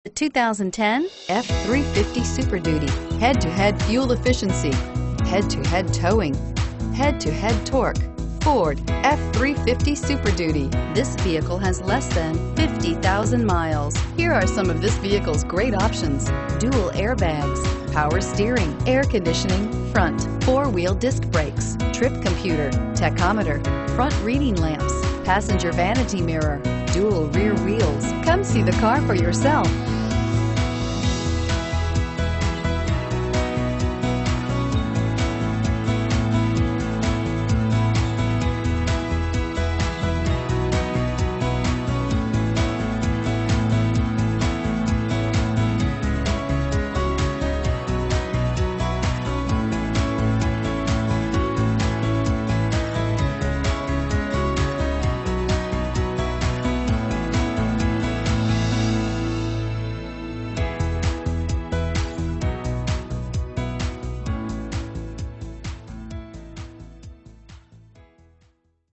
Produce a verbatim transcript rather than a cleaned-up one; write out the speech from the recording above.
The two thousand ten F three fifty Super Duty. Head-to-head fuel efficiency, head-to-head towing, head-to-head torque. Ford F three fifty Super Duty. This vehicle has less than fifty thousand miles. Here are some of this vehicle's great options: dual airbags, power steering, air conditioning, front, four-wheel disc brakes, trip computer, tachometer, front reading lamps, passenger vanity mirror, dual rear wheels. Come see the car for yourself.